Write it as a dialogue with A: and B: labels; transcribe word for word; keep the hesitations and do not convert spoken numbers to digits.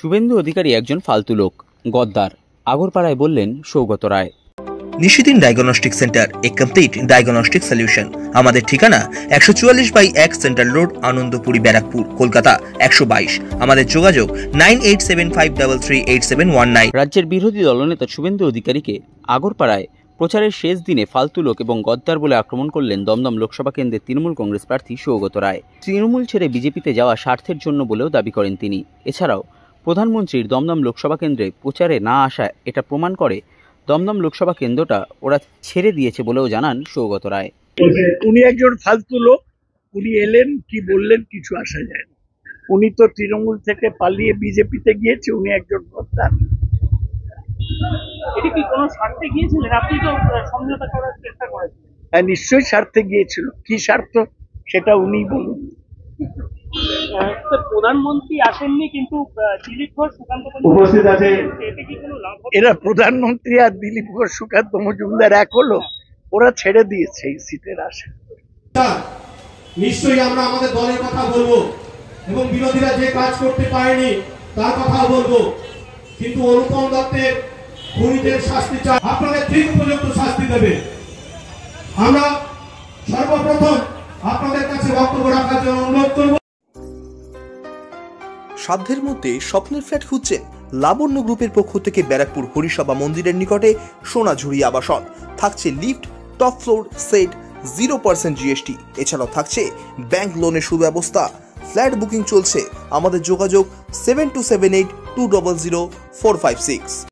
A: শুভেন্দু অধিকারী একজন ফালতু লোক, গদ্দার, আগরপাড়ায় বললেন Saugata Roy.
B: Nishidin diagnostic centre, a complete diagnostic solution. আমাদের ঠিকানা একশো চুয়াল্লিশ বাই এক সেন্ট্রাল রোড, আনন্দপুরি, ব্যারাকপুর, কলকাতা একশো বাইশ। আমাদের যোগাযোগ nine eight seven five three three eight seven one nine.
A: রাজ্যের বিরোধী দলনেতা শুভেন্দু অধিকারীকে আগরপাড়ায় প্রচারের শেষ দিনে ফালতু লোক এবং গদ্দার বলে আক্রমণ করলেন দমদম লোকসভা কেন্দ্রের তৃণমূল কংগ্রেস প্রার্থী সৌগত রায়। তৃণমূল ছেড়ে বিজেপিতে যাওয়া স্বার্থের জন্য বলেও দাবি করেন তিনি। এছাড়াও প্রধানমন্ত্রীর দমদম লোকসভা কেন্দ্রে প্রচারে না আসা এটা প্রমাণ করে দমদম লোকসভা কেন্দ্রটা ওরা ছেড়ে দিয়েছে বলেও জানান সৌগত রায়।
C: উনি একজন ফালতু লোক, উনি এলেন কি বললেন কিছু আসা যায় না। উনি তো তৃণমূল থেকে পালিয়ে বিজেপিতে গিয়েছে, উনি একজন গদ্দার।
D: এটা কি কোনো স্বার্থে গিয়েছিলেন? আপনি তো সমঝোতা করার চেষ্টা করেছিলেন।
C: হ্যাঁ, নিশ্চয়ই স্বার্থে গিয়েছিল। কি স্বার্থ সেটা উনি বলুন।
D: প্রধানমন্ত্রী আসেননি, কিন্তু দিলীপ ঘোষ, সুকান্ত উপস্থিত আছে।
C: এরা প্রধানমন্ত্রী আর দিলীপ ঘোষ, সুকান্ত মজুমদার এক হলো? ওরা ছেড়ে দিয়েছে এই সিটের আশা।
E: নিশ্চয়ই আমরা আমাদের দলের কথা বলবো এবং বিরোধীরা যে কাজ করতে পারেনি তার কথা বলবো, কিন্তু অনুপম দত্তের খুনিদের শাস্তি চাই, আপনাদের ঠিক উপযুক্ত শাস্তি দেবে। আমরা সর্বপ্রথম আপনাদের কাছে বক্তব্য রাখার জন্য অনুরোধ করব।
B: সাধ্যের মধ্যে স্বপ্নের ফ্ল্যাট খুঁজছেন? লাবণ্য গ্রুপের পক্ষ থেকে ব্যারাকপুর হরিসভা মন্দিরের নিকটে সোনাঝুরি আবাসন। থাকছে lift, top floor, set, zero percent GST. এছাড়াও থাকছে ব্যাংক লোনের সুব্যবস্থা। ফ্ল্যাট বুকিং চলছে। আমাদের যোগাযোগ seven two seven eight two double zero four five six.